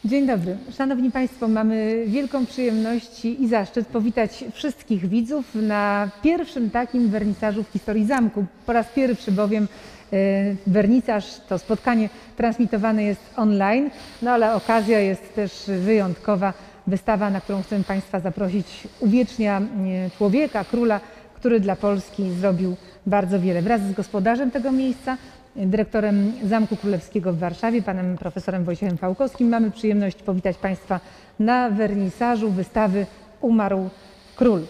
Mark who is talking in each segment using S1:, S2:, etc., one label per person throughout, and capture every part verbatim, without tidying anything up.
S1: Dzień dobry. Szanowni Państwo, mamy wielką przyjemność i zaszczyt powitać wszystkich widzów na pierwszym takim wernisażu w historii zamku. Po raz pierwszy bowiem wernisaż, to spotkanie transmitowane jest online, no ale okazja jest też wyjątkowa. Wystawa, na którą chcę Państwa zaprosić, uwiecznia człowieka, króla, który dla Polski zrobił bardzo wiele. Wraz z gospodarzem tego miejsca, dyrektorem Zamku Królewskiego w Warszawie, panem profesorem Wojciechem Fałkowskim, mamy przyjemność powitać Państwa na wernisażu wystawy Umarł Król.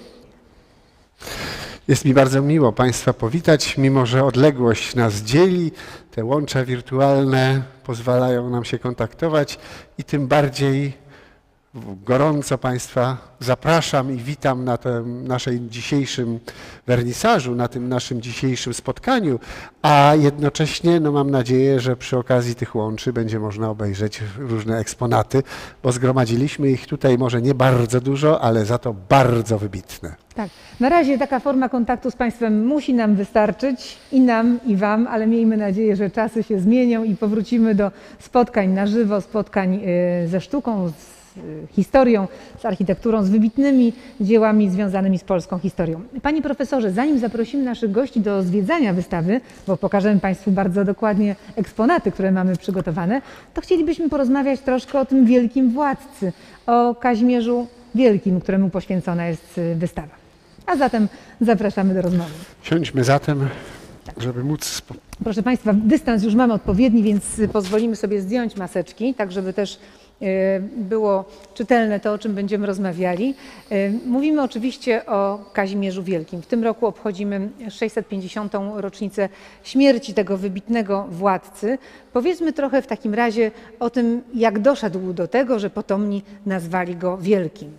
S2: Jest mi bardzo miło Państwa powitać, mimo że odległość nas dzieli, te łącza wirtualne pozwalają nam się kontaktować i tym bardziej gorąco Państwa zapraszam i witam na tym naszym dzisiejszym wernisażu, na tym naszym dzisiejszym spotkaniu, a jednocześnie no, mam nadzieję, że przy okazji tych łączy będzie można obejrzeć różne eksponaty, bo zgromadziliśmy ich tutaj może nie bardzo dużo, ale za to bardzo wybitne.
S1: Tak, na razie taka forma kontaktu z Państwem musi nam wystarczyć, i nam, i Wam, ale miejmy nadzieję, że czasy się zmienią i powrócimy do spotkań na żywo, spotkań ze sztuką, z historią, z architekturą, z wybitnymi dziełami związanymi z polską historią. Panie profesorze, zanim zaprosimy naszych gości do zwiedzania wystawy, bo pokażemy Państwu bardzo dokładnie eksponaty, które mamy przygotowane, to chcielibyśmy porozmawiać troszkę o tym wielkim władcy, o Kazimierzu Wielkim, któremu poświęcona jest wystawa. A zatem zapraszamy do rozmowy.
S2: Siądźmy zatem, żeby móc...
S1: Proszę Państwa, dystans już mamy odpowiedni, więc pozwolimy sobie zdjąć maseczki, tak żeby też było czytelne to, o czym będziemy rozmawiali. Mówimy oczywiście o Kazimierzu Wielkim. W tym roku obchodzimy sześćset pięćdziesiątą rocznicę śmierci tego wybitnego władcy. Powiedzmy trochę w takim razie o tym, jak doszedł do tego, że potomni nazwali go Wielkim.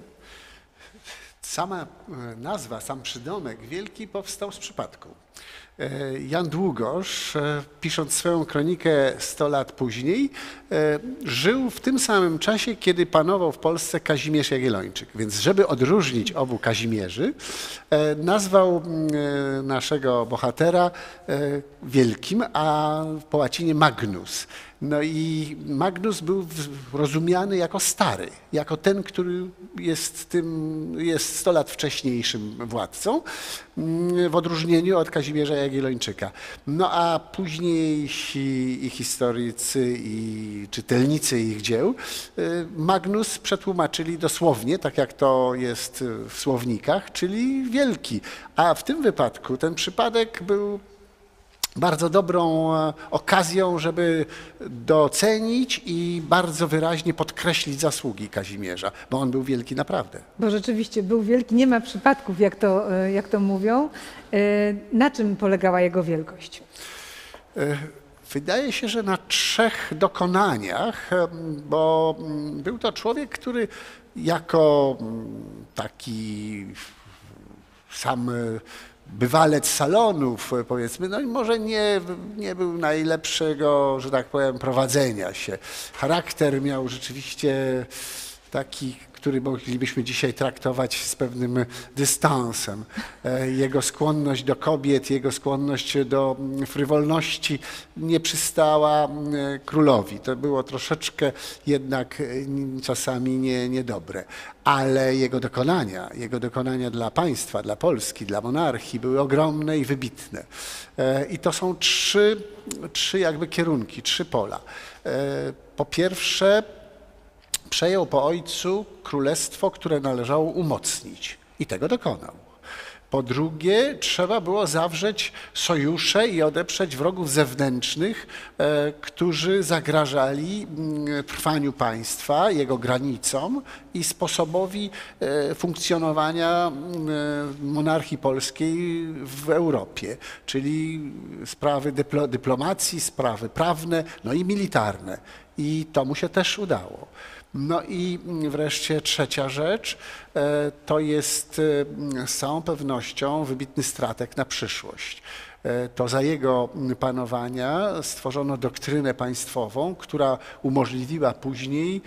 S2: Sama nazwa, sam przydomek Wielki powstał z przypadku. Jan Długosz, pisząc swoją kronikę sto lat później, żył w tym samym czasie, kiedy panował w Polsce Kazimierz Jagiellończyk. Więc żeby odróżnić obu Kazimierzy, nazwał naszego bohatera Wielkim, a po łacinie Magnus. No i Magnus był rozumiany jako stary, jako ten, który jest tym, jest sto lat wcześniejszym władcą, w odróżnieniu od Kazimierza Jagiellończyka. No a późniejsi i historycy, i czytelnicy ich dzieł Magnus przetłumaczyli dosłownie, tak jak to jest w słownikach, czyli wielki. A w tym wypadku ten przypadek był bardzo dobrą okazją, żeby docenić i bardzo wyraźnie podkreślić zasługi Kazimierza, bo on był wielki naprawdę.
S1: Bo rzeczywiście był wielki, nie ma przypadków, jak to, jak to mówią. Na czym polegała jego wielkość?
S2: Wydaje się, że na trzech dokonaniach, bo był to człowiek, który jako taki sam bywalec salonów, powiedzmy, no i może nie, nie był najlepszego, że tak powiem, prowadzenia się. Charakter miał rzeczywiście taki, który moglibyśmy dzisiaj traktować z pewnym dystansem. Jego skłonność do kobiet, jego skłonność do frywolności nie przystała królowi. To było troszeczkę jednak czasami nie, niedobre. Ale jego dokonania, jego dokonania dla państwa, dla Polski, dla monarchii były ogromne i wybitne. I to są trzy, trzy jakby kierunki, trzy pola. Po pierwsze, przejął po ojcu królestwo, które należało umocnić i tego dokonał. Po drugie, trzeba było zawrzeć sojusze i odeprzeć wrogów zewnętrznych, e, którzy zagrażali m, trwaniu państwa, jego granicom i sposobowi e, funkcjonowania e, monarchii polskiej w Europie, czyli sprawy dyplo, dyplomacji, sprawy prawne, no i militarne. I to mu się też udało. No i wreszcie trzecia rzecz, to jest z całą pewnością wybitny strateg na przyszłość, to za jego panowania stworzono doktrynę państwową, która umożliwiła później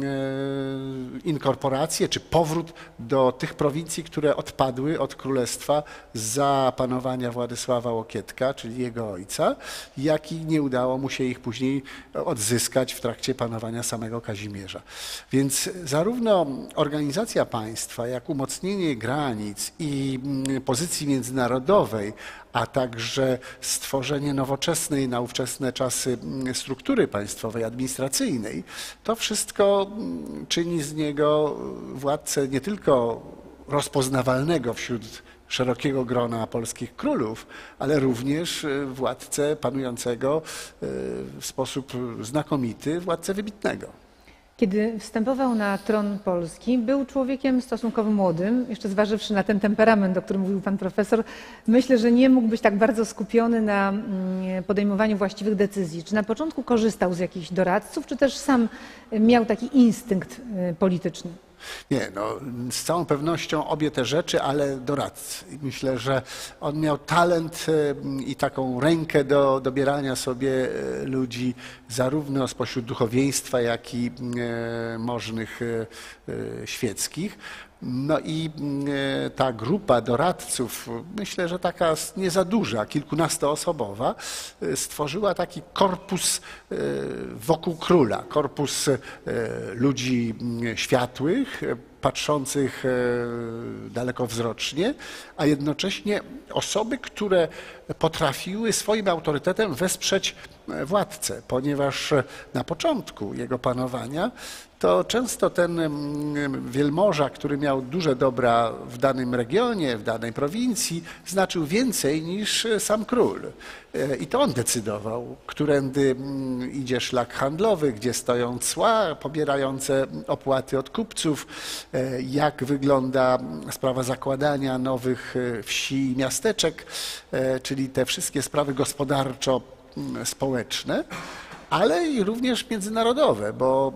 S2: inkorporację czy powrót do tych prowincji, które odpadły od królestwa za panowania Władysława Łokietka, czyli jego ojca, jak i nie udało mu się ich później odzyskać w trakcie panowania samego Kazimierza. Więc zarówno organizacja państwa, jak umocnienie granic i pozycji międzynarodowej, a także stworzenie nowoczesnej na ówczesne czasy struktury państwowej, administracyjnej, to wszystko czyni z niego władcę nie tylko rozpoznawalnego wśród szerokiego grona polskich królów, ale również władcę panującego w sposób znakomity, władcę wybitnego.
S1: Kiedy wstępował na tron Polski, był człowiekiem stosunkowo młodym, jeszcze zważywszy na ten temperament, o którym mówił pan profesor, myślę, że nie mógł być tak bardzo skupiony na podejmowaniu właściwych decyzji. Czy na początku korzystał z jakichś doradców, czy też sam miał taki instynkt polityczny?
S2: Nie, no, z całą pewnością obie te rzeczy, ale doradcy. Myślę, że on miał talent i taką rękę do dobierania sobie ludzi zarówno spośród duchowieństwa, jak i możnych świeckich. No i ta grupa doradców, myślę, że taka nie za duża, kilkunastoosobowa, stworzyła taki korpus wokół króla, korpus ludzi światłych, patrzących dalekowzrocznie, a jednocześnie osoby, które potrafiły swoim autorytetem wesprzeć władcę, ponieważ na początku jego panowania to często ten wielmoża, który miał duże dobra w danym regionie, w danej prowincji, znaczył więcej niż sam król. I to on decydował, którędy idzie szlak handlowy, gdzie stoją cła pobierające opłaty od kupców, jak wygląda sprawa zakładania nowych wsi i miasteczek, czyli te wszystkie sprawy gospodarczo-społeczne, ale i również międzynarodowe, bo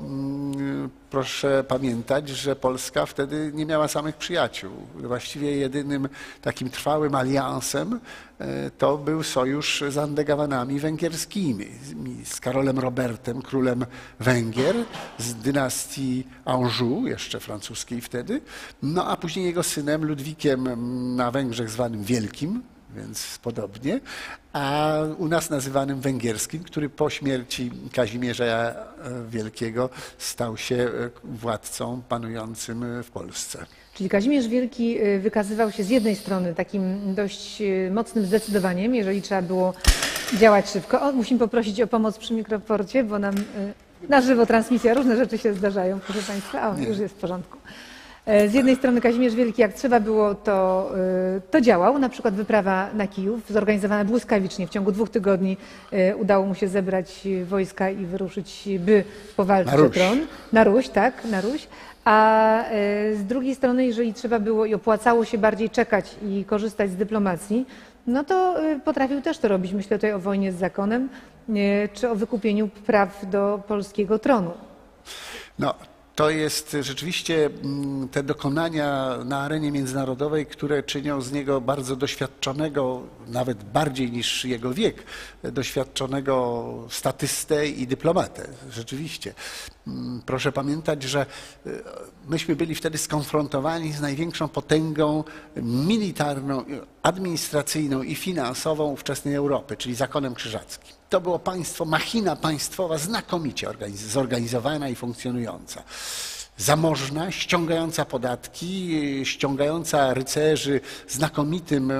S2: proszę pamiętać, że Polska wtedy nie miała samych przyjaciół. Właściwie jedynym takim trwałym aliansem to był sojusz z Andegawanami węgierskimi, z Karolem Robertem, królem Węgier, z dynastii Anjou, jeszcze francuskiej wtedy, no a później jego synem Ludwikiem na Węgrzech zwanym Wielkim, więc podobnie, a u nas nazywanym węgierskim, który po śmierci Kazimierza Wielkiego stał się władcą panującym w Polsce.
S1: Czyli Kazimierz Wielki wykazywał się z jednej strony takim dość mocnym zdecydowaniem, jeżeli trzeba było działać szybko. O, musimy poprosić o pomoc przy mikroporcie, bo nam na żywo transmisja, różne rzeczy się zdarzają, proszę Państwa. O, już jest w porządku. Z jednej strony Kazimierz Wielki, jak trzeba było, to, to działał. Na przykład wyprawa na Kijów, zorganizowana błyskawicznie. W ciągu dwóch tygodni udało mu się zebrać wojska i wyruszyć, by powalczyć o tron. Na Ruś, tak, na Ruś. A z drugiej strony, jeżeli trzeba było i opłacało się bardziej czekać i korzystać z dyplomacji, no to potrafił też to robić. Myślę tutaj o wojnie z zakonem, czy o wykupieniu praw do polskiego tronu.
S2: No. To jest rzeczywiście te dokonania na arenie międzynarodowej, które czynią z niego bardzo doświadczonego, nawet bardziej niż jego wiek, doświadczonego statystę i dyplomatę. Rzeczywiście. Proszę pamiętać, że myśmy byli wtedy skonfrontowani z największą potęgą militarną, administracyjną i finansową ówczesnej Europy, czyli zakonem krzyżackim. To było państwo, machina państwowa znakomicie zorganizowana i funkcjonująca. Zamożna, ściągająca podatki, ściągająca rycerzy znakomitym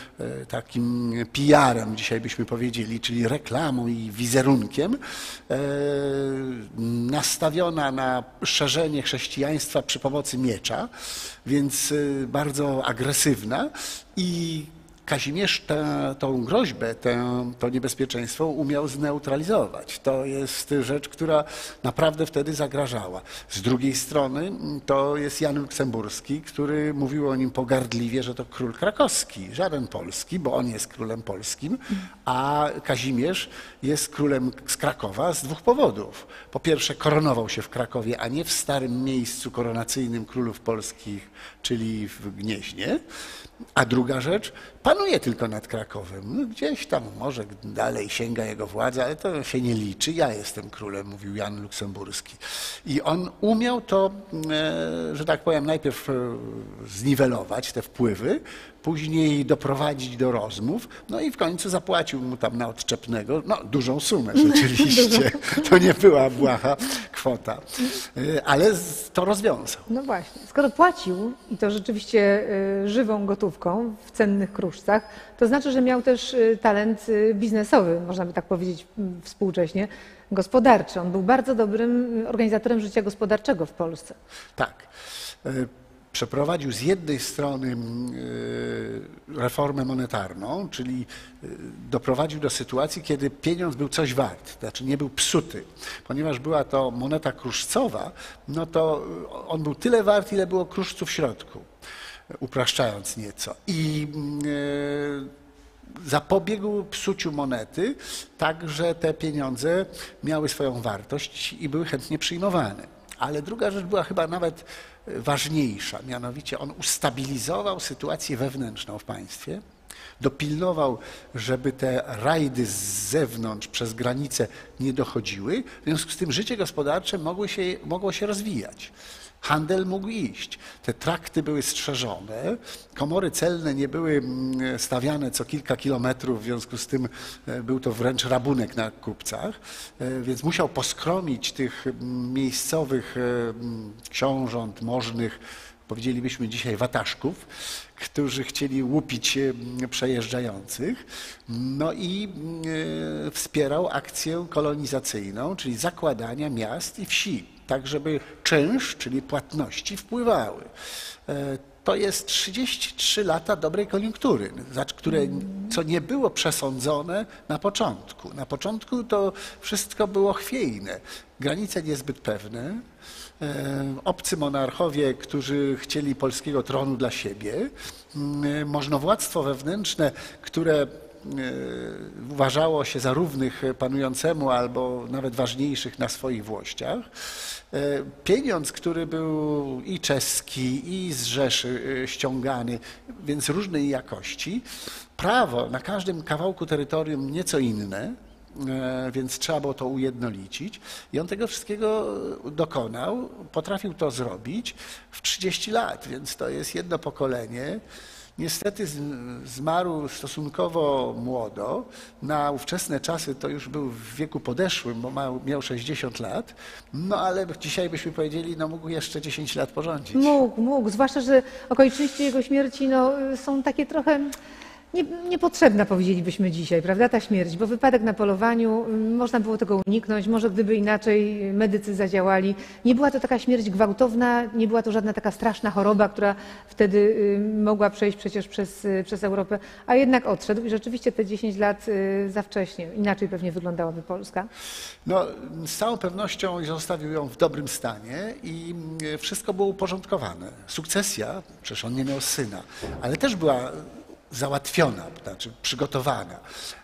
S2: takim P R-em, dzisiaj byśmy powiedzieli, czyli reklamą i wizerunkiem, nastawiona na szerzenie chrześcijaństwa przy pomocy miecza, więc bardzo agresywna i Kazimierz tę, tą groźbę, tę, to niebezpieczeństwo umiał zneutralizować. To jest rzecz, która naprawdę wtedy zagrażała. Z drugiej strony to jest Jan Luksemburski, który mówił o nim pogardliwie, że to król krakowski, żaden polski, bo on jest królem polskim, a Kazimierz jest królem z Krakowa z dwóch powodów. Po pierwsze koronował się w Krakowie, a nie w starym miejscu koronacyjnym królów polskich, czyli w Gnieźnie. A druga rzecz, panuje tylko nad Krakowem. No, gdzieś tam może dalej sięga jego władza, ale to się nie liczy. Ja jestem królem, mówił Jan Luksemburski. I on umiał to, e, że tak powiem, najpierw e, zniwelować te wpływy, później doprowadzić do rozmów, no i w końcu zapłacił mu tam na odczepnego, no dużą sumę rzeczywiście. To nie była błaha kwota, e, ale z- to rozwiązał.
S1: No właśnie, skoro płacił i to rzeczywiście y, żywą gotówką w cennych kruszcach, to znaczy, że miał też y, talent y, biznesowy, można by tak powiedzieć mm, współcześnie, gospodarczy. On był bardzo dobrym y, organizatorem życia gospodarczego w Polsce.
S2: Tak. E, Przeprowadził z jednej strony e, reformę monetarną, czyli e, doprowadził do sytuacji, kiedy pieniądz był coś wart, znaczy nie był psuty. Ponieważ była to moneta kruszcowa, no to on był tyle wart, ile było kruszcu w środku, upraszczając nieco. I e, zapobiegł psuciu monety, tak że te pieniądze miały swoją wartość i były chętnie przyjmowane. Ale druga rzecz była chyba nawet ważniejsza, mianowicie on ustabilizował sytuację wewnętrzną w państwie, dopilnował, żeby te rajdy z zewnątrz przez granicę nie dochodziły, w związku z tym życie gospodarcze mogło się, mogło się rozwijać. Handel mógł iść, te trakty były strzeżone, komory celne nie były mm, stawiane co kilka kilometrów, w związku z tym e, był to wręcz rabunek na kupcach, e, więc musiał poskromić tych mm, miejscowych e, mm, książąt, możnych, powiedzielibyśmy dzisiaj wataszków, którzy chcieli łupić e, przejeżdżających, no i e, wspierał akcję kolonizacyjną, czyli zakładania miast i wsi, tak żeby czynsz, czyli płatności wpływały. E, To jest trzydzieści trzy lata dobrej koniunktury, za które, co nie było przesądzone na początku. Na początku to wszystko było chwiejne, granice niezbyt pewne, e, obcy monarchowie, którzy chcieli polskiego tronu dla siebie, e, możnowładztwo wewnętrzne, które uważało się za równych panującemu albo nawet ważniejszych na swoich włościach. Pieniądz, który był i czeski, i z Rzeszy ściągany, więc różnej jakości. Prawo na każdym kawałku terytorium nieco inne, więc trzeba było to ujednolicić. I on tego wszystkiego dokonał, potrafił to zrobić w trzydzieści lat, więc to jest jedno pokolenie. Niestety zmarł stosunkowo młodo. Na ówczesne czasy to już był w wieku podeszłym, bo miał sześćdziesiąt lat. No ale dzisiaj byśmy powiedzieli, no mógł jeszcze dziesięć lat porządzić.
S1: Mógł, mógł, zwłaszcza, że okoliczności jego śmierci no, są takie trochę nie, niepotrzebna, powiedzielibyśmy dzisiaj, prawda, ta śmierć, bo wypadek na polowaniu, można było tego uniknąć, może gdyby inaczej medycy zadziałali. Nie była to taka śmierć gwałtowna, nie była to żadna taka straszna choroba, która wtedy y, mogła przejść przecież przez, y, przez Europę, a jednak odszedł i rzeczywiście te dziesięć lat y, za wcześnie. Inaczej pewnie wyglądałaby Polska.
S2: No, z całą pewnością zostawił ją w dobrym stanie i wszystko było uporządkowane. Sukcesja, przecież on nie miał syna, ale też była załatwiona, znaczy przygotowana.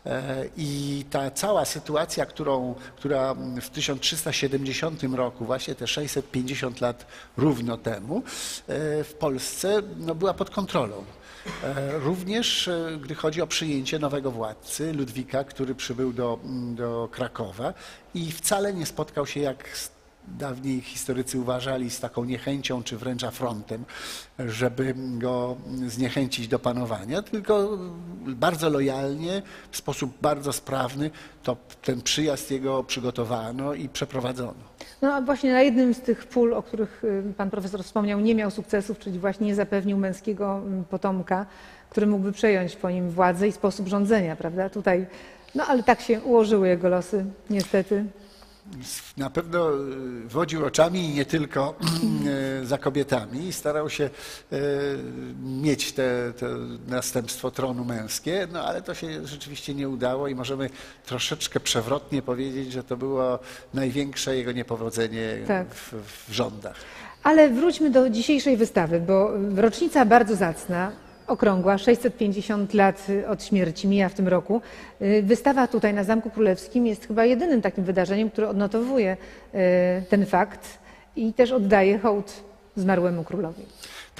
S2: I ta cała sytuacja, którą, która w tysiąc trzysta siedemdziesiątym roku, właśnie te sześćset pięćdziesiąt lat równo temu, w Polsce no, była pod kontrolą. Również gdy chodzi o przyjęcie nowego władcy, Ludwika, który przybył do, do Krakowa i wcale nie spotkał się, jak dawniej historycy uważali, z taką niechęcią czy wręcz afrontem, żeby go zniechęcić do panowania, tylko bardzo lojalnie, w sposób bardzo sprawny to ten przyjazd jego przygotowano i przeprowadzono.
S1: No a właśnie na jednym z tych pól, o których pan profesor wspomniał, nie miał sukcesów, czyli właśnie nie zapewnił męskiego potomka, który mógłby przejąć po nim władzę i sposób rządzenia, prawda? Tutaj, no ale tak się ułożyły jego losy, niestety.
S2: Na pewno wodził oczami i nie tylko za kobietami. Starał się mieć te, te następstwo tronu męskie, no ale to się rzeczywiście nie udało i możemy troszeczkę przewrotnie powiedzieć, że to było największe jego niepowodzenie
S1: tak.
S2: w, w rządach.
S1: Ale wróćmy do dzisiejszej wystawy, bo rocznica bardzo zacna, okrągła, sześćset pięćdziesiąt lat od śmierci mija w tym roku. Wystawa tutaj na Zamku Królewskim jest chyba jedynym takim wydarzeniem, które odnotowuje ten fakt i też oddaje hołd zmarłemu królowi.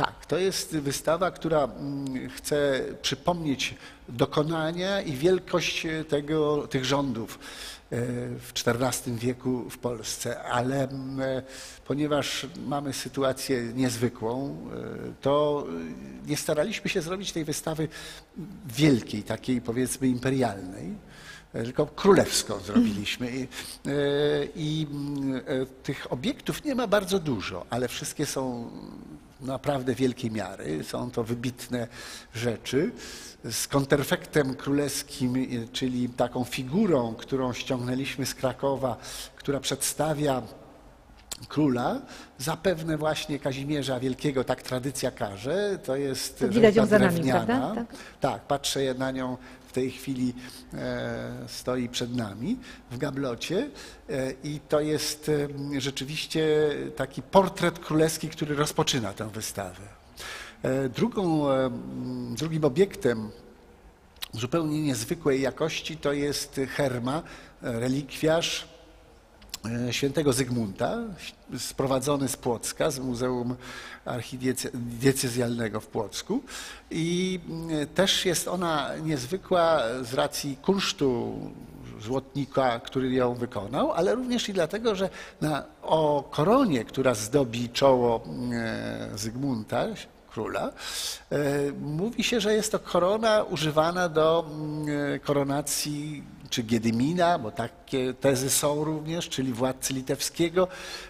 S2: Tak, to jest wystawa, która mm, chce przypomnieć dokonania i wielkość tego, tych rządów e, w czternastym wieku w Polsce, ale mm, e, ponieważ mamy sytuację niezwykłą, e, to nie staraliśmy się zrobić tej wystawy wielkiej, takiej powiedzmy imperialnej, e, tylko królewską zrobiliśmy. I, e, i mm, e, tych obiektów nie ma bardzo dużo, ale wszystkie są naprawdę wielkiej miary. Są to wybitne rzeczy. Z konterfektem królewskim, czyli taką figurą, którą ściągnęliśmy z Krakowa, która przedstawia króla, zapewne właśnie Kazimierza Wielkiego, tak tradycja każe. To jest
S1: To widać ją
S2: rzeźba
S1: za nami,
S2: drewniana.
S1: prawda? Tak.
S2: Tak, patrzę na nią w tej chwili, e, stoi przed nami w gablocie e, i to jest e, rzeczywiście taki portret królewski, który rozpoczyna tę wystawę. E, drugą, e, drugim obiektem zupełnie niezwykłej jakości to jest herma, e, relikwiarz e, świętego Zygmunta, sprowadzony z Płocka, z Muzeum Archidiecezjalnego w Płocku. I też jest ona niezwykła z racji kunsztu złotnika, który ją wykonał, ale również i dlatego, że na, o koronie, która zdobi czoło Zygmunta, króla, mówi się, że jest to korona używana do koronacji czy Giedymina, bo takie tezy są również, czyli władcy litewskiego,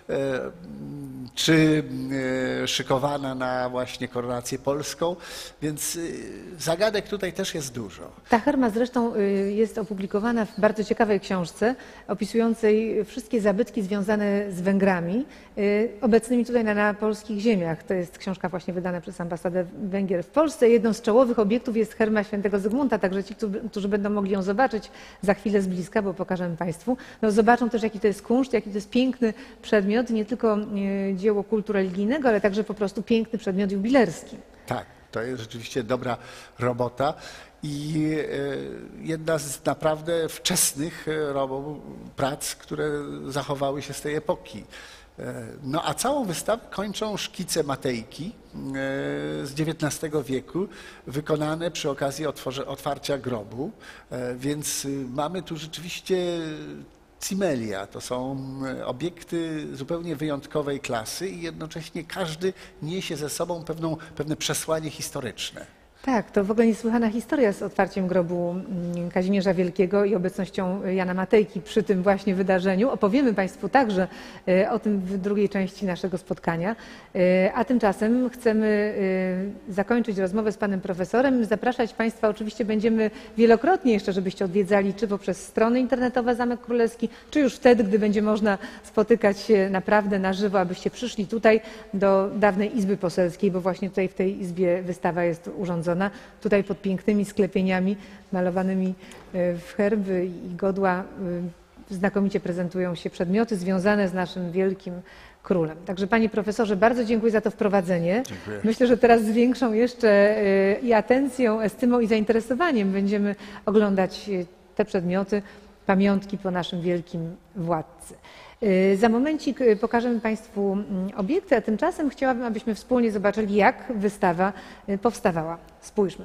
S2: czy szykowana na właśnie koronację polską, więc zagadek tutaj też jest dużo.
S1: Ta herma zresztą jest opublikowana w bardzo ciekawej książce opisującej wszystkie zabytki związane z Węgrami obecnymi tutaj na, na polskich ziemiach. To jest książka właśnie wydana przez ambasadę Węgier w Polsce. Jedną z czołowych obiektów jest herma świętego Zygmunta, także ci, którzy będą mogli ją zobaczyć za chwilę z bliska, bo pokażemy Państwu, no zobaczą też, jaki to jest kunszt, jaki to jest piękny przedmiot, nie tylko dzieło kultu religijnego, ale także po prostu piękny przedmiot jubilerski.
S2: Tak, to jest rzeczywiście dobra robota i jedna z naprawdę wczesnych prac, które zachowały się z tej epoki. No a całą wystawę kończą szkice Matejki z dziewiętnastego wieku, wykonane przy okazji otwarcia grobu, więc mamy tu rzeczywiście Cimelia. To są obiekty zupełnie wyjątkowej klasy i jednocześnie każdy niesie ze sobą pewną, pewne przesłanie historyczne.
S1: Tak, to w ogóle niesłychana historia z otwarciem grobu Kazimierza Wielkiego i obecnością Jana Matejki przy tym właśnie wydarzeniu. Opowiemy Państwu także o tym w drugiej części naszego spotkania. A tymczasem chcemy zakończyć rozmowę z panem profesorem. Zapraszać Państwa oczywiście będziemy wielokrotnie jeszcze, żebyście odwiedzali czy poprzez strony internetowe Zamek Królewski, czy już wtedy, gdy będzie można spotykać się naprawdę na żywo, abyście przyszli tutaj do dawnej Izby Poselskiej, bo właśnie tutaj w tej izbie wystawa jest urządzona. Tutaj pod pięknymi sklepieniami malowanymi w herby i godła znakomicie prezentują się przedmioty związane z naszym wielkim królem. Także panie profesorze, bardzo dziękuję za to wprowadzenie.
S2: Dziękuję.
S1: Myślę, że teraz z większą jeszcze i atencją, estymą i zainteresowaniem będziemy oglądać te przedmioty, pamiątki po naszym wielkim władcy. Za momencik pokażemy Państwu obiekty, a tymczasem chciałabym, abyśmy wspólnie zobaczyli, jak wystawa powstawała. Spójrzmy.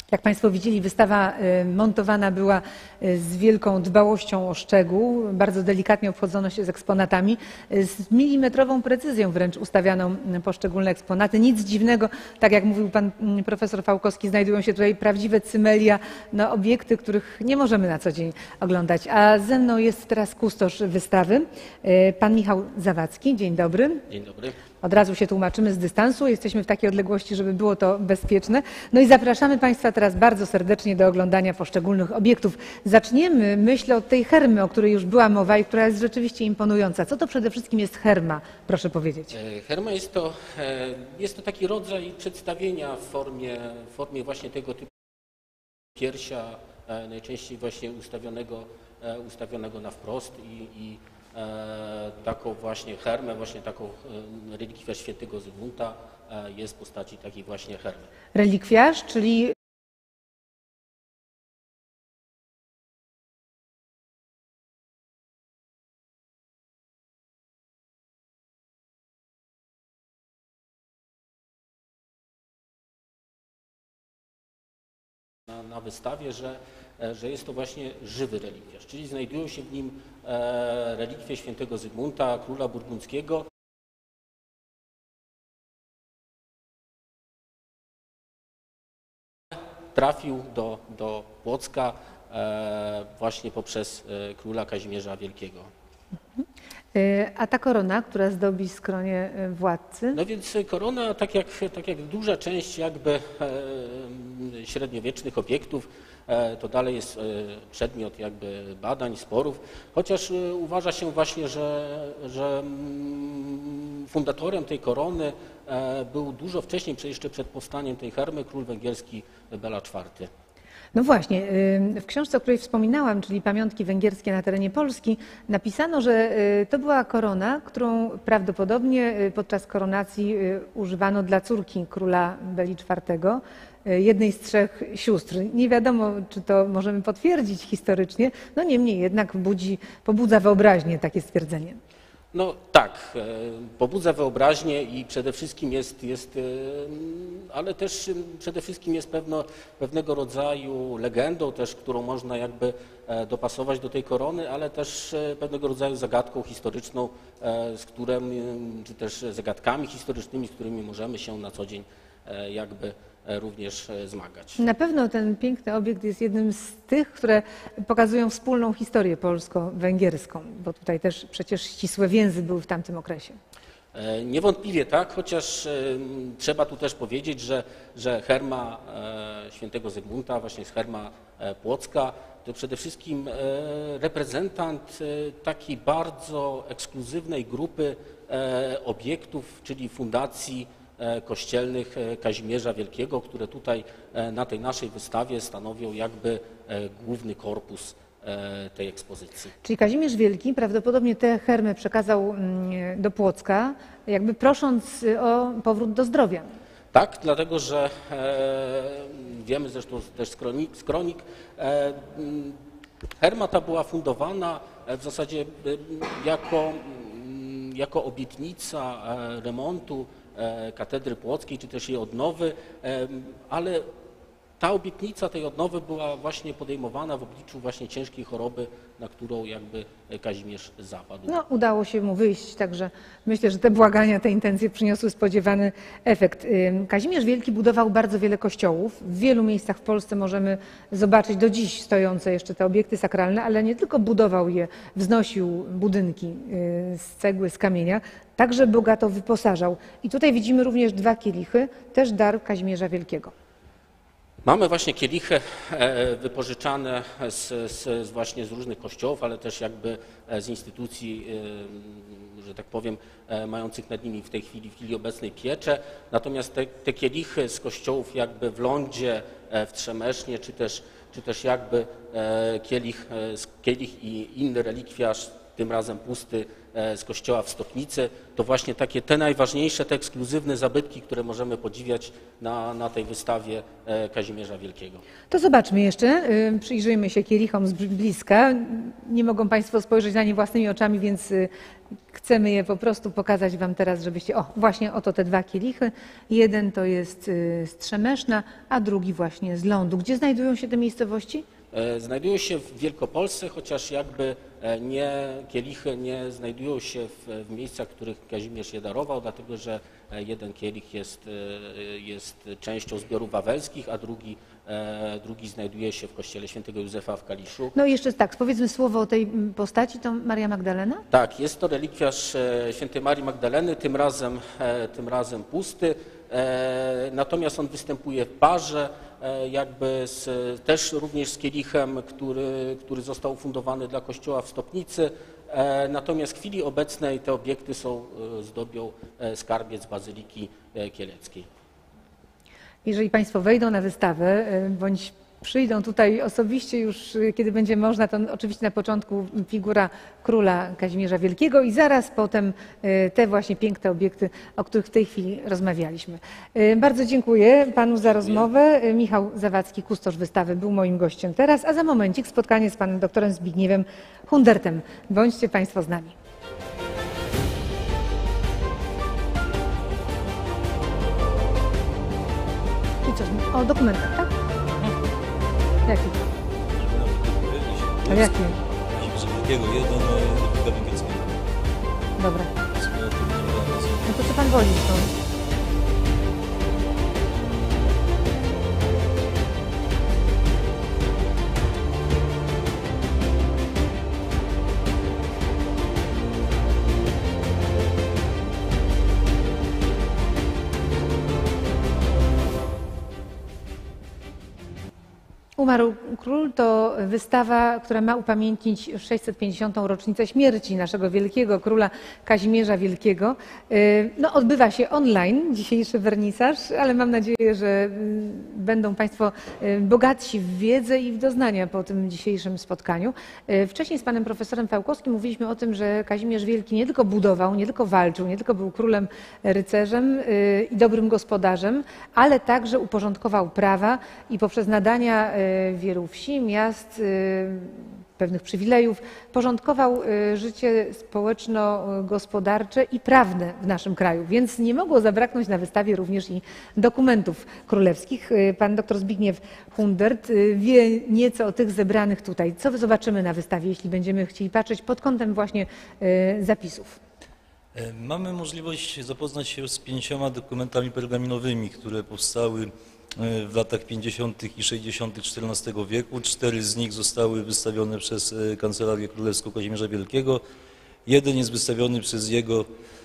S1: Jak Państwo widzieli, wystawa montowana była z wielką dbałością o szczegół. Bardzo delikatnie obchodzono się z eksponatami. Z milimetrową precyzją wręcz ustawiano poszczególne eksponaty. Nic dziwnego, tak jak mówił pan profesor Fałkowski, znajdują się tutaj prawdziwe cymelia, no, obiekty, których nie możemy na co dzień oglądać. A ze mną jest teraz kustosz wystawy, pan Michał Zawadzki. Dzień dobry.
S3: Dzień dobry.
S1: Od razu się tłumaczymy z dystansu. Jesteśmy w takiej odległości, żeby było to bezpieczne. No i zapraszamy Państwa teraz bardzo serdecznie do oglądania poszczególnych obiektów. Zaczniemy, myślę, od tej hermy, o której już była mowa i która jest rzeczywiście imponująca. Co to przede wszystkim jest herma? Proszę powiedzieć.
S3: Herma jest to, jest to taki rodzaj przedstawienia w formie, w formie właśnie tego typu piersia, najczęściej właśnie ustawionego, ustawionego na wprost i, i taką właśnie hermę, właśnie taką relikwię świętego Zygmunta jest w postaci takiej właśnie hermy.
S1: Relikwiarz, czyli
S3: Na, na wystawie, że, że jest to właśnie żywy relikwiarz, czyli znajdują się w nim e, relikwie świętego Zygmunta, króla burgundzkiego. Trafił do, do Płocka e, właśnie poprzez e, króla Kazimierza Wielkiego.
S1: A ta korona, która zdobi skronie władcy?
S3: No więc korona, tak jak, tak jak duża część jakby e, średniowiecznych obiektów, e, to dalej jest e, przedmiot jakby badań, sporów, chociaż e, uważa się właśnie, że, że mm, fundatorem tej korony e, był dużo wcześniej, jeszcze przed powstaniem tej hermy, król węgierski Bela czwarty.
S1: No właśnie, w książce, o której wspominałam, czyli Pamiątki węgierskie na terenie Polski, napisano, że to była korona, którą prawdopodobnie podczas koronacji używano dla córki króla Beli czwartego, jednej z trzech sióstr. Nie wiadomo, czy to możemy potwierdzić historycznie, no niemniej jednak budzi, pobudza wyobraźnię takie stwierdzenie.
S3: No tak, pobudza wyobraźnię i przede wszystkim jest, jest ale też przede wszystkim jest pewno, pewnego rodzaju legendą też, którą można jakby dopasować do tej korony, ale też pewnego rodzaju zagadką historyczną, z którym, czy też zagadkami historycznymi, z którymi możemy się na co dzień jakby również zmagać.
S1: Na pewno ten piękny obiekt jest jednym z tych, które pokazują wspólną historię polsko-węgierską, bo tutaj też przecież ścisłe więzy były w tamtym okresie.
S3: Niewątpliwie tak, chociaż trzeba tu też powiedzieć, że, że herma świętego Zygmunta, właśnie jest herma płocka, to przede wszystkim reprezentant takiej bardzo ekskluzywnej grupy obiektów, czyli fundacji kościelnych Kazimierza Wielkiego, które tutaj na tej naszej wystawie stanowią jakby główny korpus tej ekspozycji.
S1: Czyli Kazimierz Wielki prawdopodobnie tę hermę przekazał do Płocka, jakby prosząc o powrót do zdrowia.
S3: Tak, dlatego że e, wiemy zresztą też z kronik, z kronik e, herma ta była fundowana w zasadzie jako, jako obietnica remontu katedry płockiej, czy też jej odnowy, ale ta obietnica tej odnowy była właśnie podejmowana w obliczu właśnie ciężkiej choroby, na którą jakby Kazimierz zapadł.
S1: No, udało się mu wyjść, także myślę, że te błagania, te intencje przyniosły spodziewany efekt. Kazimierz Wielki budował bardzo wiele kościołów. W wielu miejscach w Polsce możemy zobaczyć do dziś stojące jeszcze te obiekty sakralne, ale nie tylko budował je, wznosił budynki z cegły, z kamienia, także bogato wyposażał. I tutaj widzimy również dwa kielichy, też dar Kazimierza Wielkiego.
S3: Mamy właśnie kielichy wypożyczane z, z, właśnie z różnych kościołów, ale też jakby z instytucji, że tak powiem, mających nad nimi w tej chwili, w chwili obecnej pieczę. Natomiast te, te kielichy z kościołów jakby w Lądzie, w Trzemesznie, czy też, czy też jakby kielich, kielich i inny relikwiarz tym razem pusty, z kościoła w Stopnicy. To właśnie takie te najważniejsze, te ekskluzywne zabytki, które możemy podziwiać na, na tej wystawie Kazimierza Wielkiego.
S1: To zobaczmy jeszcze, przyjrzyjmy się kielichom z bliska. Nie mogą Państwo spojrzeć na nie własnymi oczami, więc chcemy je po prostu pokazać Wam teraz, żebyście... O, właśnie oto te dwa kielichy. Jeden to jest z Trzemeszna, a drugi właśnie z Lądu. Gdzie znajdują się te miejscowości?
S3: Znajdują się w Wielkopolsce, chociaż jakby nie, kielichy nie znajdują się w, w miejscach, w których Kazimierz je darował, dlatego że jeden kielich jest, jest częścią zbiorów wawelskich, a drugi, drugi znajduje się w kościele świętego Józefa w Kaliszu.
S1: No i jeszcze tak, powiedzmy słowo o tej postaci, to Maria Magdalena?
S3: Tak, jest to relikwiarz świętej Marii Magdaleny, tym razem, tym razem pusty, natomiast on występuje w parze, jakby z, też również z kielichem, który, który został ufundowany dla kościoła w Stopnicy. Natomiast w chwili obecnej te obiekty są, zdobią skarbiec Bazyliki Kieleckiej.
S1: Jeżeli Państwo wejdą na wystawę, bądź przyjdą tutaj osobiście już, kiedy będzie można, to oczywiście na początku figura króla Kazimierza Wielkiego i zaraz potem te właśnie piękne obiekty, o których w tej chwili rozmawialiśmy. Bardzo dziękuję Panu za rozmowę. Michał Zawadzki, kustosz wystawy, był moim gościem teraz, a za momencik spotkanie z Panem doktorem Zbigniewem Hundertem. Bądźcie Państwo z nami. I coś, o dokumentach, tak? Jaki? A jaki?
S4: Kazimierza Wielkiego, jeden Ludwika Węgierskiego.
S1: Dobra. No to co Pan woli stąd? Umarł król to wystawa, która ma upamiętnić sześćset pięćdziesiątą rocznicę śmierci naszego wielkiego króla Kazimierza Wielkiego. No, odbywa się online dzisiejszy wernisaż, ale mam nadzieję, że będą Państwo bogatsi w wiedzę i w doznania po tym dzisiejszym spotkaniu. Wcześniej z panem profesorem Fałkowskim mówiliśmy o tym, że Kazimierz Wielki nie tylko budował, nie tylko walczył, nie tylko był królem, rycerzem i dobrym gospodarzem, ale także uporządkował prawa i poprzez nadania wielu wsi, miast, pewnych przywilejów, porządkował życie społeczno-gospodarcze i prawne w naszym kraju, więc nie mogło zabraknąć na wystawie również i dokumentów królewskich. Pan dr Zbigniew Hundert wie nieco o tych zebranych tutaj. Co zobaczymy na wystawie, jeśli będziemy chcieli patrzeć pod kątem właśnie zapisów?
S4: Mamy możliwość zapoznać się z pięcioma dokumentami pergaminowymi, które powstały w latach pięćdziesiątych i sześćdziesiątych czternastego wieku. Cztery z nich zostały wystawione przez Kancelarię Królewską Kazimierza Wielkiego. Jeden jest wystawiony przez jego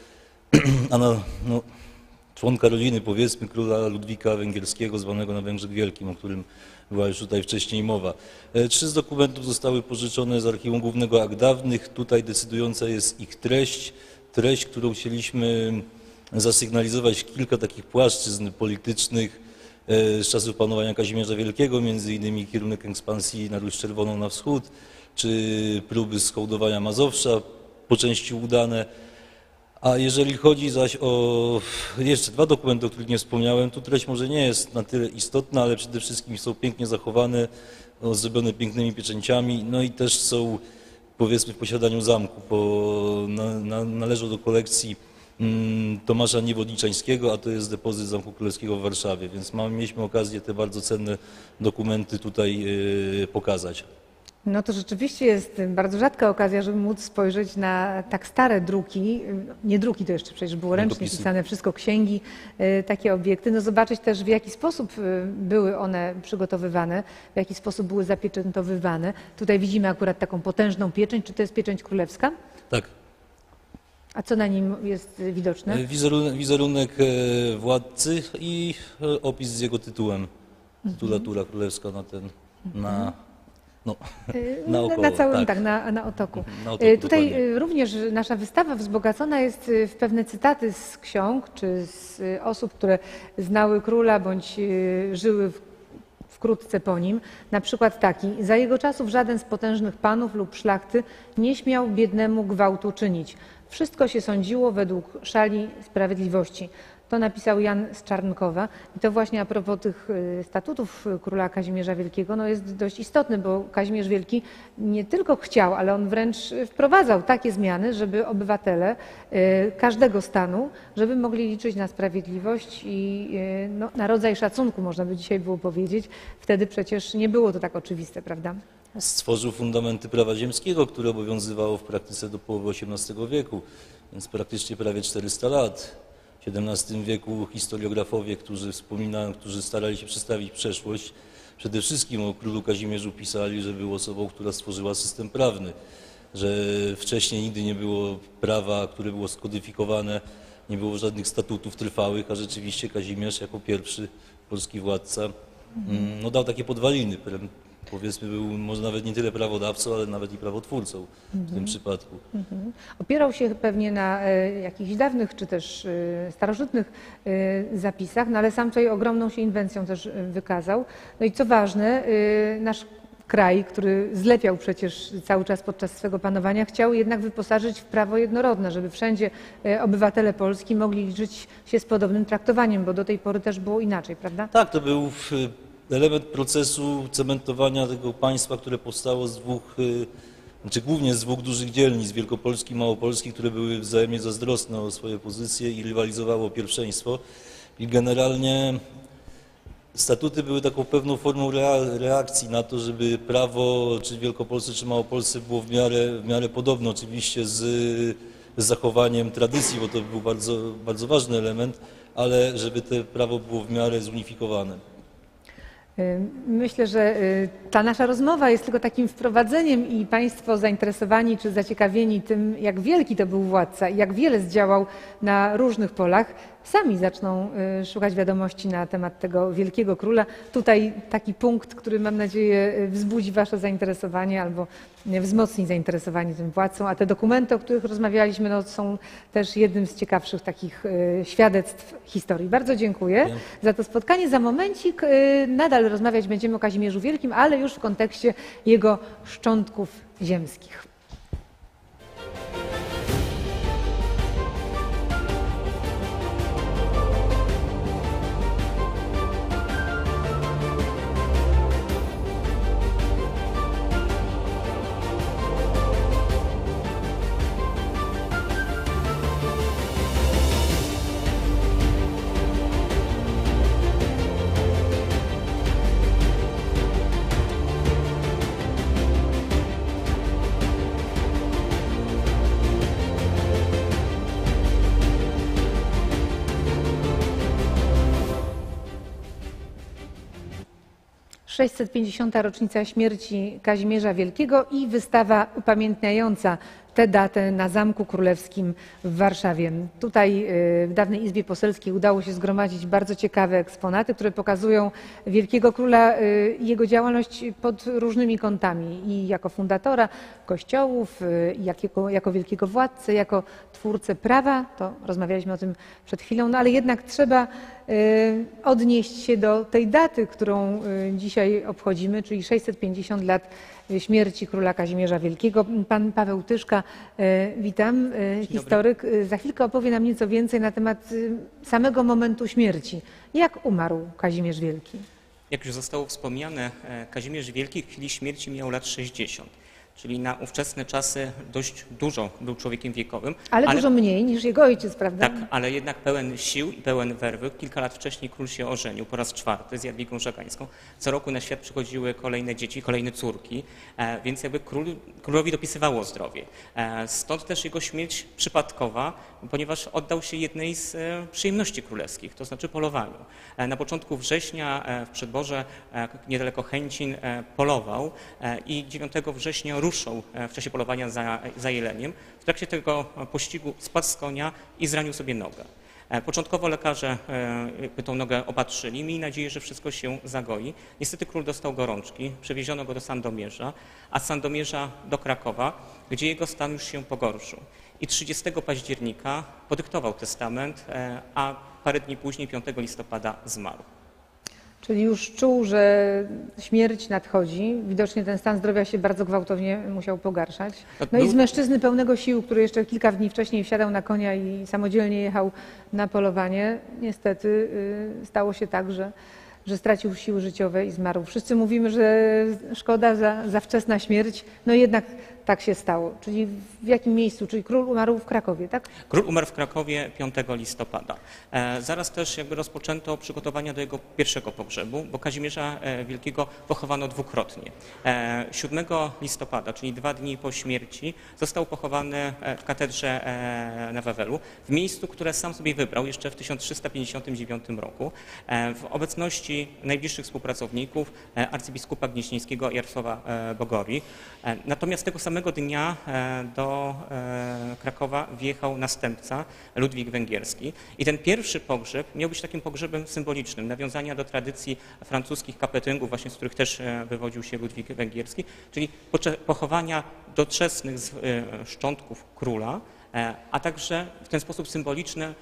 S4: no, członka rodziny, powiedzmy, króla Ludwika Węgierskiego, zwanego na Węgrzech Wielkim, o którym była już tutaj wcześniej mowa. Trzy z dokumentów zostały pożyczone z Archiwum Głównego Akt Dawnych. Tutaj decydująca jest ich treść. Treść, którą chcieliśmy zasygnalizować kilka takich płaszczyzn politycznych z czasów panowania Kazimierza Wielkiego, między innymi kierunek ekspansji na Ruś Czerwoną na wschód, czy próby skołdowania Mazowsza, po części udane. A jeżeli chodzi zaś o jeszcze dwa dokumenty, o których nie wspomniałem, tu treść może nie jest na tyle istotna, ale przede wszystkim są pięknie zachowane, ozdobione pięknymi pieczęciami, no i też są, powiedzmy, w posiadaniu zamku, bo na, na, należą do kolekcji Tomasza Niewodniczańskiego, a to jest depozyt Zamku Królewskiego w Warszawie, więc mamy, mieliśmy okazję te bardzo cenne dokumenty tutaj yy, pokazać.
S1: No to rzeczywiście jest bardzo rzadka okazja, żeby móc spojrzeć na tak stare druki, nie druki, to jeszcze przecież było ręcznie pisane, wszystko księgi, takie obiekty, no zobaczyć też, w jaki sposób były one przygotowywane, w jaki sposób były zapieczętowywane. Tutaj widzimy akurat taką potężną pieczęć. Czy to jest pieczęć królewska?
S4: Tak.
S1: A co na nim jest widoczne?
S4: Wizerunek, wizerunek władcy i opis z jego tytułem. Tytulatura królewska na ten, na, no, naokoło,
S1: na całym,
S4: tak,
S1: tak na, na otoku.
S4: Na otoku
S1: Tutaj
S4: dokładnie.
S1: również nasza wystawa wzbogacona jest w pewne cytaty z ksiąg, czy z osób, które znały króla, bądź żyły w wkrótce po nim, na przykład taki: za jego czasów żaden z potężnych panów lub szlachty nie śmiał biednemu gwałtu czynić. Wszystko się sądziło według szali sprawiedliwości. To napisał Jan z Czarnkowa i to właśnie a propos tych statutów króla Kazimierza Wielkiego no jest dość istotne, bo Kazimierz Wielki nie tylko chciał, ale on wręcz wprowadzał takie zmiany, żeby obywatele każdego stanu, żeby mogli liczyć na sprawiedliwość i no, na rodzaj szacunku, można by dzisiaj było powiedzieć. Wtedy przecież nie było to tak oczywiste, prawda?
S4: Stworzył fundamenty prawa ziemskiego, które obowiązywało w praktyce do połowy osiemnastego wieku, więc praktycznie prawie czterysta lat. W siedemnastym wieku historiografowie, którzy wspominają, którzy starali się przedstawić przeszłość, przede wszystkim o królu Kazimierzu pisali, że był osobą, która stworzyła system prawny, że wcześniej nigdy nie było prawa, które było skodyfikowane, nie było żadnych statutów trwałych, a rzeczywiście Kazimierz jako pierwszy polski władca no, dał takie podwaliny. Powiedzmy, był może nawet nie tyle prawodawcą, ale nawet i prawotwórcą w tym przypadku.
S1: Mhm. Opierał się pewnie na e, jakichś dawnych czy też e, starożytnych e, zapisach, no ale sam tutaj ogromną się inwencją też e, wykazał. No i co ważne, e, nasz kraj, który zlepiał przecież cały czas podczas swego panowania, chciał jednak wyposażyć w prawo jednorodne, żeby wszędzie e, obywatele Polski mogli liczyć się z podobnym traktowaniem, bo do tej pory też było inaczej, prawda?
S4: Tak, to był element procesu cementowania tego państwa, które powstało z dwóch, znaczy głównie z dwóch dużych dzielnic, Wielkopolski i Małopolski, które były wzajemnie zazdrosne o swoje pozycje i rywalizowało o pierwszeństwo. I generalnie statuty były taką pewną formą reakcji na to, żeby prawo czy w Wielkopolsce, czy Małopolsce było w miarę, w miarę podobne, oczywiście z, z zachowaniem tradycji, bo to był bardzo, bardzo ważny element, ale żeby to prawo było w miarę zunifikowane.
S1: Myślę, że ta nasza rozmowa jest tylko takim wprowadzeniem i Państwo zainteresowani czy zaciekawieni tym, jak wielki to był władca i jak wiele zdziałał na różnych polach, sami zaczną szukać wiadomości na temat tego wielkiego króla. Tutaj taki punkt, który mam nadzieję wzbudzi Wasze zainteresowanie albo wzmocni zainteresowanie tym władcą, a te dokumenty, o których rozmawialiśmy, no, są też jednym z ciekawszych takich świadectw historii. Bardzo dziękuję
S4: Ja.
S1: za to spotkanie. Za momencik nadal rozmawiać będziemy o Kazimierzu Wielkim, ale już w kontekście jego szczątków ziemskich. sześćset pięćdziesiąta rocznica śmierci Kazimierza Wielkiego i wystawa upamiętniająca tę datę na Zamku Królewskim w Warszawie. Tutaj w dawnej Izbie Poselskiej udało się zgromadzić bardzo ciekawe eksponaty, które pokazują wielkiego króla i jego działalność pod różnymi kątami. I jako fundatora kościołów, i jako, jako wielkiego władcę, jako twórcę prawa. To rozmawialiśmy o tym przed chwilą, no ale jednak trzeba odnieść się do tej daty, którą dzisiaj obchodzimy, czyli sześćset pięćdziesiąt lat śmierci króla Kazimierza Wielkiego. Pan Paweł Tyszka, witam, historyk. Za chwilkę opowie nam nieco więcej na temat samego momentu śmierci. Jak umarł Kazimierz Wielki?
S5: Jak już zostało wspomniane, Kazimierz Wielki w chwili śmierci miał lat sześćdziesiąt. Czyli na ówczesne czasy dość dużo był człowiekiem wiekowym.
S1: Ale, ale dużo mniej niż jego ojciec, prawda?
S5: Tak, ale jednak pełen sił i pełen werwy. Kilka lat wcześniej król się ożenił po raz czwarty z Jadwigą Żagańską. Co roku na świat przychodziły kolejne dzieci, kolejne córki, e, więc jakby król, królowi dopisywało zdrowie. E, stąd też jego śmierć przypadkowa, ponieważ oddał się jednej z e, przyjemności królewskich, to znaczy polowaniu. E, na początku września e, w Przedborze, e, niedaleko Chęcin, e, polował e, i dziewiątego września ruszył w czasie polowania za, za jeleniem. W trakcie tego pościgu spadł z konia i zranił sobie nogę. Początkowo lekarze jakby tą nogę opatrzyli, mieli nadzieję, że wszystko się zagoi. Niestety król dostał gorączki, przewieziono go do Sandomierza, a z Sandomierza do Krakowa, gdzie jego stan już się pogorszył. I trzydziestego października podyktował testament, a parę dni później, piątego listopada, zmarł.
S1: Czyli już czuł, że śmierć nadchodzi. Widocznie ten stan zdrowia się bardzo gwałtownie musiał pogarszać. No i z mężczyzny pełnego sił, który jeszcze kilka dni wcześniej wsiadał na konia i samodzielnie jechał na polowanie, niestety y, stało się tak, że, że stracił siły życiowe i zmarł. Wszyscy mówimy, że szkoda za, za wczesna śmierć, no jednak tak się stało. Czyli w jakim miejscu? Czyli król umarł w Krakowie, tak?
S5: Król umarł w Krakowie piątego listopada. E, zaraz też jakby rozpoczęto przygotowania do jego pierwszego pogrzebu, bo Kazimierza e, Wielkiego pochowano dwukrotnie. E, siódmego listopada, czyli dwa dni po śmierci, został pochowany w katedrze e, na Wawelu, w miejscu, które sam sobie wybrał jeszcze w tysiąc trzysta pięćdziesiątym dziewiątym roku, e, w obecności najbliższych współpracowników, e, arcybiskupa gnieźnieńskiego Jarosława e, Bogori. E, natomiast tego samego dnia do Krakowa wjechał następca Ludwik Węgierski i ten pierwszy pogrzeb miał być takim pogrzebem symbolicznym, nawiązania do tradycji francuskich kapetyngów, właśnie z których też wywodził się Ludwik Węgierski, czyli pochowania doczesnych szczątków króla, a także w ten sposób symboliczny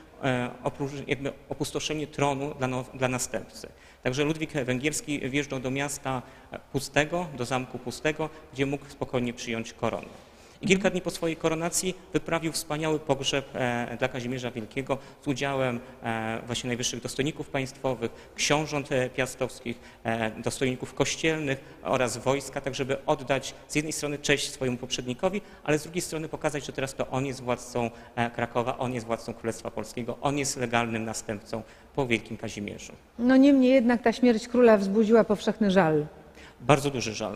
S5: jakby opustoszenie tronu dla, no, dla następcy. Także Ludwik Węgierski wjeżdżał do miasta pustego, do zamku pustego, gdzie mógł spokojnie przyjąć koronę. I kilka dni po swojej koronacji wyprawił wspaniały pogrzeb e, dla Kazimierza Wielkiego z udziałem e, właśnie najwyższych dostojników państwowych, książąt e, piastowskich, e, dostojników kościelnych oraz wojska, tak żeby oddać z jednej strony cześć swojemu poprzednikowi, ale z drugiej strony pokazać, że teraz to on jest władcą e, Krakowa, on jest władcą Królestwa Polskiego, on jest legalnym następcą po Wielkim Kazimierzu.
S1: No niemniej jednak ta śmierć króla wzbudziła powszechny żal.
S5: Bardzo duży żal.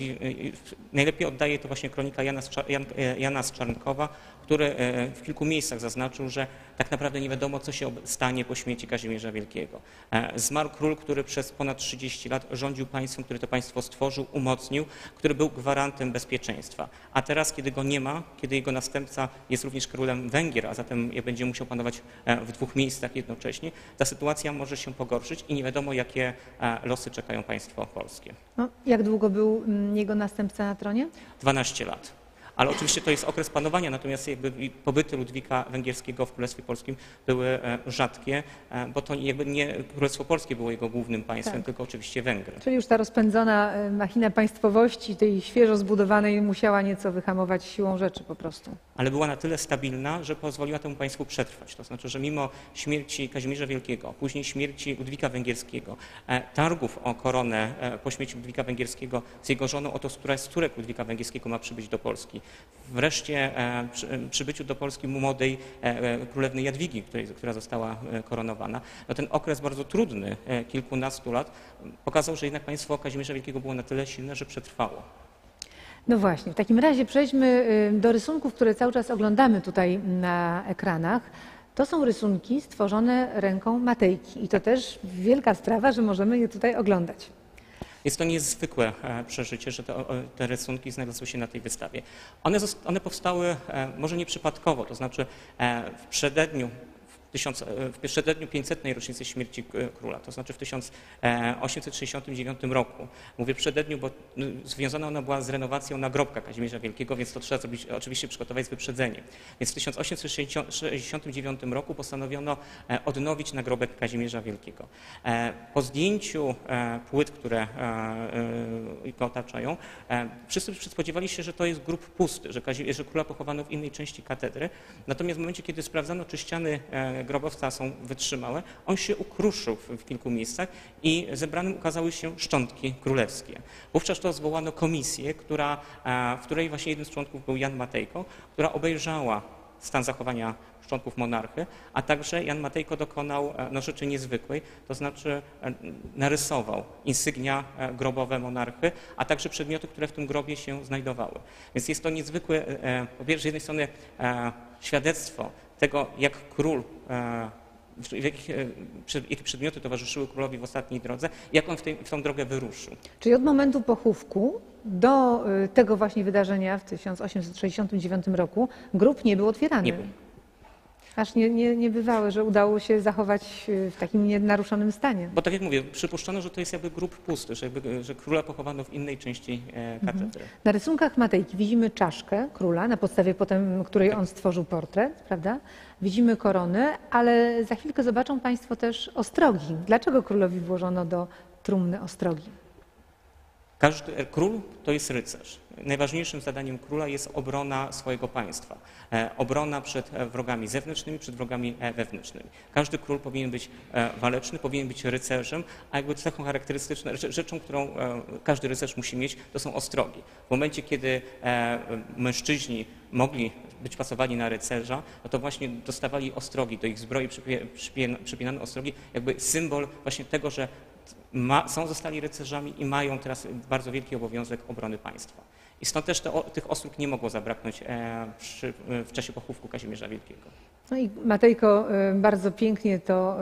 S5: Najlepiej oddaje to właśnie kronika Jana z, Jan, Jana z Czarnkowa, który w kilku miejscach zaznaczył, że tak naprawdę nie wiadomo, co się stanie po śmierci Kazimierza Wielkiego. Zmarł król, który przez ponad trzydzieści lat rządził państwem, który to państwo stworzył, umocnił, który był gwarantem bezpieczeństwa. A teraz, kiedy go nie ma, kiedy jego następca jest również królem Węgier, a zatem będzie musiał panować w dwóch miejscach jednocześnie, ta sytuacja może się pogorszyć i nie wiadomo, jakie losy czekają państwo polskie.
S1: No, jak długo był jego następca na tronie?
S5: dwanaście lat. Ale oczywiście to jest okres panowania, natomiast jakby pobyty Ludwika Węgierskiego w Królestwie Polskim były rzadkie, bo to jakby nie Królestwo Polskie było jego głównym państwem, tak, tylko oczywiście Węgry.
S1: Czyli już ta rozpędzona machina państwowości, tej świeżo zbudowanej, musiała nieco wyhamować siłą rzeczy po prostu.
S5: Ale była na tyle stabilna, że pozwoliła temu państwu przetrwać. To znaczy, że mimo śmierci Kazimierza Wielkiego, później śmierci Ludwika Węgierskiego, targów o koronę po śmierci Ludwika Węgierskiego z jego żoną, oto która z córek Ludwika Węgierskiego ma przybyć do Polski. Wreszcie przy, przybyciu do Polski młodej królewny Jadwigi, której, która została koronowana. No ten okres bardzo trudny, kilkunastu lat, pokazał, że jednak państwo Kazimierza Wielkiego było na tyle silne, że przetrwało.
S1: No właśnie, w takim razie przejdźmy do rysunków, które cały czas oglądamy tutaj na ekranach. To są rysunki stworzone ręką Matejki i to też wielka sprawa, że możemy je tutaj oglądać.
S5: Jest to niezwykłe przeżycie, że te, te rysunki znalazły się na tej wystawie. One, one powstały może nieprzypadkowo, to znaczy w przededniu w przededniu pięćsetnej rocznicy śmierci króla, to znaczy w tysiąc osiemset sześćdziesiątym dziewiątym roku. Mówię przededniu, bo związana ona była z renowacją nagrobka Kazimierza Wielkiego, więc to trzeba zrobić, oczywiście przygotować z wyprzedzeniem. Więc w tysiąc osiemset sześćdziesiątym dziewiątym roku postanowiono odnowić nagrobek Kazimierza Wielkiego. Po zdjęciu płyt, które go otaczają, wszyscy spodziewali się, że to jest grób pusty, że, że króla pochowano w innej części katedry. Natomiast w momencie, kiedy sprawdzano, czy ściany grobowca są wytrzymałe, on się ukruszył w, w kilku miejscach i zebranym ukazały się szczątki królewskie. Wówczas to zwołano komisję, która, w której właśnie jednym z członków był Jan Matejko, która obejrzała stan zachowania szczątków monarchy, a także Jan Matejko dokonał no, rzeczy niezwykłej, to znaczy narysował insygnia grobowe monarchy, a także przedmioty, które w tym grobie się znajdowały. Więc jest to niezwykłe, po pierwsze z jednej strony świadectwo tego, jak król, jakie przedmioty towarzyszyły królowi w ostatniej drodze, jak on w, tej, w tą drogę wyruszył.
S1: Czyli od momentu pochówku do tego właśnie wydarzenia w tysiąc osiemset sześćdziesiątym dziewiątym roku grób nie był otwierany.
S5: Nie był.
S1: Aż nie, nie, nie bywało, że udało się zachować w takim nienaruszonym stanie.
S5: Bo tak jak mówię, przypuszczano, że to jest jakby grób pusty, że, jakby, że króla pochowano w innej części katedry. Mhm.
S1: Na rysunkach Matejki widzimy czaszkę króla, na podstawie potem której on stworzył portret, prawda? Widzimy koronę, ale za chwilkę zobaczą Państwo też ostrogi. Dlaczego królowi włożono do trumny ostrogi?
S5: Każdy król to jest rycerz. Najważniejszym zadaniem króla jest obrona swojego państwa. E, obrona przed wrogami zewnętrznymi, przed wrogami wewnętrznymi. Każdy król powinien być waleczny, powinien być rycerzem, a jakby cechą charakterystyczną, rzeczą, którą e, każdy rycerz musi mieć, to są ostrogi. W momencie, kiedy e, mężczyźni mogli być pasowani na rycerza, no to właśnie dostawali ostrogi, do ich zbroi przypinane ostrogi, jakby symbol właśnie tego, że ma, są, zostali rycerzami i mają teraz bardzo wielki obowiązek obrony państwa. I stąd też te, o, tych ostróg nie mogło zabraknąć e, przy, w czasie pochówku Kazimierza Wielkiego.
S1: No i Matejko y, bardzo pięknie to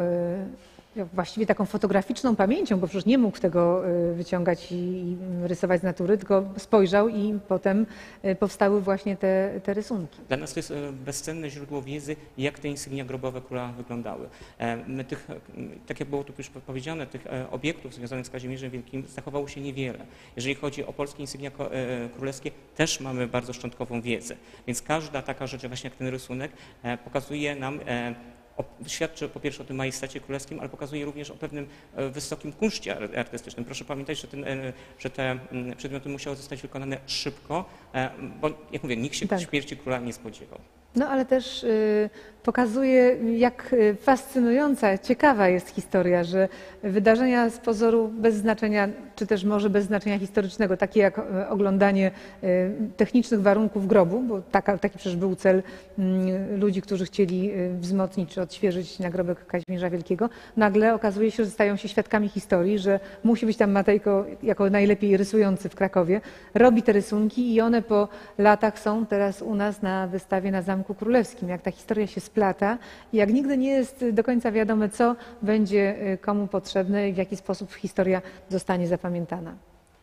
S1: y, właściwie taką fotograficzną pamięcią, bo przecież nie mógł tego y, wyciągać i, i rysować z natury, tylko spojrzał i potem y, powstały właśnie te, te rysunki.
S5: Dla nas to jest e, bezcenne źródło wiedzy, jak te insygnia grobowe króla wyglądały. E, my tych, tak jak było tu już powiedziane, tych e, obiektów związanych z Kazimierzem Wielkim zachowało się niewiele. Jeżeli chodzi o polskie insygnia ko- e, królewskie, też mamy bardzo szczątkową wiedzę. Więc każda taka rzecz, właśnie jak ten rysunek, e, pokazuje nam, e, o, świadczy po pierwsze o tym majestacie królewskim, ale pokazuje również o pewnym e, wysokim kunszcie ar- artystycznym. Proszę pamiętać, że, ten, e, że te m, przedmioty musiały zostać wykonane szybko, e, bo jak mówię, nikt się
S1: Tak.
S5: śmierci króla nie spodziewał.
S1: No ale też y, pokazuje, jak y, fascynująca, ciekawa jest historia, że wydarzenia z pozoru bez znaczenia, czy też może bez znaczenia historycznego, takie jak y, oglądanie y, technicznych warunków grobu, bo taka, taki przecież był cel y, ludzi, którzy chcieli y, wzmocnić czy odświeżyć nagrobek Kazimierza Wielkiego, nagle okazuje się, że stają się świadkami historii, że musi być tam Matejko jako najlepiej rysujący w Krakowie, robi te rysunki i one po latach są teraz u nas na wystawie na Zamku Królewskim, jak ta historia się splata i jak nigdy nie jest do końca wiadome, co będzie komu potrzebne i w jaki sposób historia zostanie zapamiętana.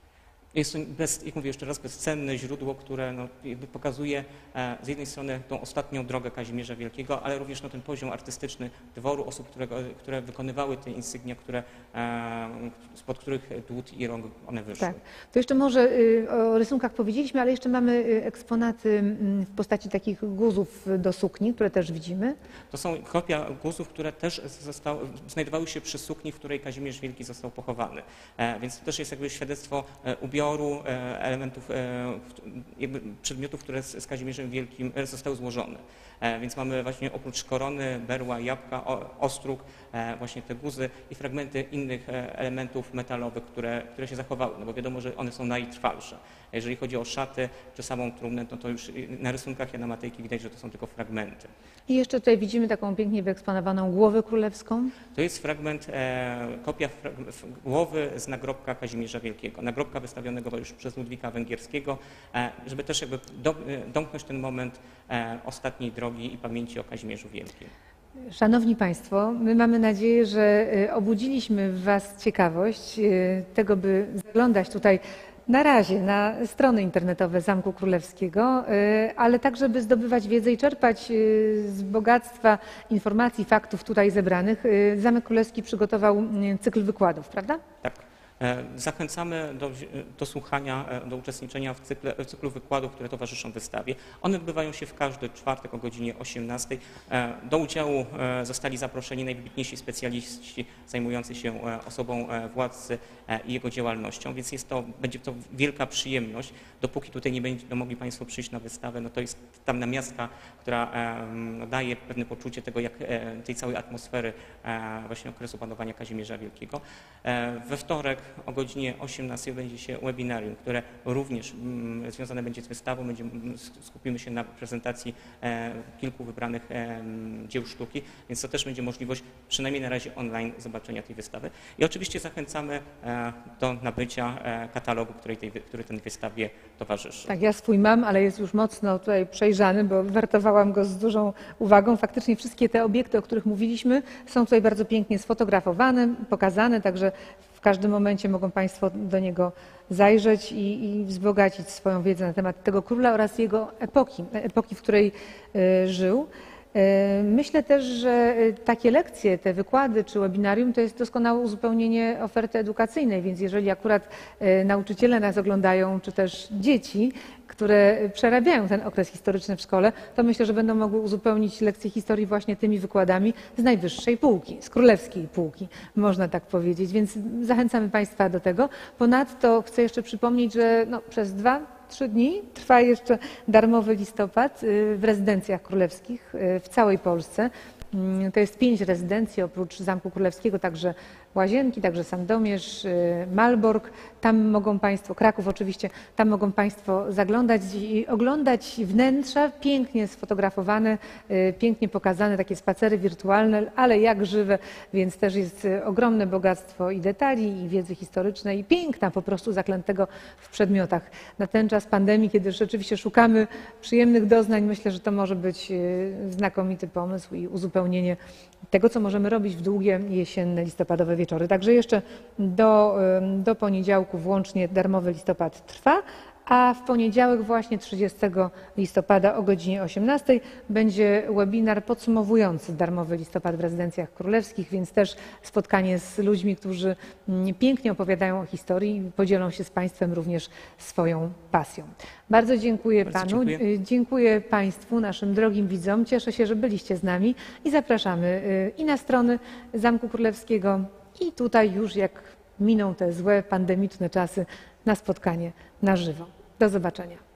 S5: Jest to, bez, jak mówię jeszcze raz, bezcenne źródło, które no, jakby pokazuje e, z jednej strony tą ostatnią drogę Kazimierza Wielkiego, ale również no, ten poziom artystyczny dworu, osób, które, które wykonywały te insygnia, które, e, spod których dłut i rąk one wyszły.
S1: Tak. To jeszcze może y, o rysunkach powiedzieliśmy, ale jeszcze mamy y, eksponaty y, w postaci takich guzów do sukni, które też widzimy.
S5: To są kopia guzów, które też zostały, znajdowały się przy sukni, w której Kazimierz Wielki został pochowany. E, więc to też jest jakby świadectwo e, ubioru, e, elementów, e, jakby przedmiotów, które z, z Kazimierzem Wielkim e, zostały złożone. E, więc mamy właśnie oprócz korony, berła, jabłka, o, ostróg, e, właśnie te guzy i fragmenty innych e, elementów metalowych, które, które się zachowały, no bo wiadomo, że one są najtrwalsze. Jeżeli chodzi o szaty czy samą trumnę, no to już na rysunkach Jana Matejki widać, że to są tylko fragmenty.
S1: I jeszcze tutaj widzimy taką pięknie wyeksponowaną głowę królewską.
S5: To jest fragment, e, kopia fra, f, głowy z nagrobka Kazimierza Wielkiego, nagrobka wystawionego już przez Ludwika Węgierskiego, e, żeby też jakby do, e, domknąć ten moment e, ostatniej drogi i pamięci o Kazimierzu Wielkim.
S1: Szanowni Państwo, my mamy nadzieję, że y, obudziliśmy w Was ciekawość y, tego, by zaglądać tutaj na razie na strony internetowe Zamku Królewskiego, y, ale także by zdobywać wiedzę i czerpać y, z bogactwa informacji, faktów tutaj zebranych. Y, Zamek Królewski przygotował y, cykl wykładów, prawda?
S5: Tak. E, Zachęcamy do, do słuchania, e, do uczestniczenia w, cykle, w cyklu wykładów, które towarzyszą wystawie. One odbywają się w każdy czwartek o godzinie osiemnastej. E, Do udziału e, zostali zaproszeni najwybitniejsi specjaliści zajmujący się e, osobą e, władcy e, i jego działalnością, więc jest to, będzie to wielka przyjemność. Dopóki tutaj nie będą mogli Państwo przyjść na wystawę, no to jest tam namiastka, która e, no, daje pewne poczucie tego, jak e, tej całej atmosfery e, właśnie okresu panowania Kazimierza Wielkiego. E, We wtorek o godzinie osiemnastej będzie się webinarium, które również mm, związane będzie z wystawą. Będzie, skupimy się na prezentacji e, kilku wybranych e, dzieł sztuki, więc to też będzie możliwość, przynajmniej na razie online, zobaczenia tej wystawy. I oczywiście zachęcamy e, do nabycia e, katalogu, który tej, który tej wystawie towarzyszy.
S1: Tak, ja swój mam, ale jest już mocno tutaj przejrzany, bo wertowałam go z dużą uwagą. Faktycznie wszystkie te obiekty, o których mówiliśmy, są tutaj bardzo pięknie sfotografowane, pokazane, także w każdym momencie mogą Państwo do niego zajrzeć i, i wzbogacić swoją wiedzę na temat tego króla oraz jego epoki, epoki, w której y, żył. Y, myślę też, że takie lekcje, te wykłady czy webinarium to jest doskonałe uzupełnienie oferty edukacyjnej, więc jeżeli akurat y, nauczyciele nas oglądają, czy też dzieci, które przerabiają ten okres historyczny w szkole, to myślę, że będą mogły uzupełnić lekcje historii właśnie tymi wykładami z najwyższej półki, z królewskiej półki, można tak powiedzieć, więc zachęcamy Państwa do tego. Ponadto chcę jeszcze przypomnieć, że no, przez dwa, trzy dni trwa jeszcze darmowy listopad w rezydencjach królewskich w całej Polsce. To jest pięć rezydencji, oprócz Zamku Królewskiego, także Łazienki, także Sandomierz, Malbork. Tam mogą Państwo, Kraków oczywiście, tam mogą Państwo zaglądać i oglądać wnętrza, pięknie sfotografowane, pięknie pokazane, takie spacery wirtualne, ale jak żywe, więc też jest ogromne bogactwo i detali, i wiedzy historycznej, i piękna po prostu zaklętego w przedmiotach. Na ten czas pandemii, kiedy rzeczywiście szukamy przyjemnych doznań, myślę, że to może być znakomity pomysł i uzupełnienie tego, co możemy robić w długie jesienne, listopadowe wieczory. Także jeszcze do, do poniedziałku włącznie darmowy listopad trwa, a w poniedziałek właśnie trzydziestego listopada o godzinie osiemnastej będzie webinar podsumowujący darmowy listopad w rezydencjach królewskich, więc też spotkanie z ludźmi, którzy pięknie opowiadają o historii i podzielą się z Państwem również swoją pasją. Bardzo dziękuję
S5: Bardzo
S1: Panu,
S5: dziękuję.
S1: dziękuję Państwu, naszym drogim widzom. Cieszę się, że byliście z nami i zapraszamy i na strony Zamku Królewskiego i tutaj już jak miną te złe, pandemiczne czasy na spotkanie na żywo. Do zobaczenia.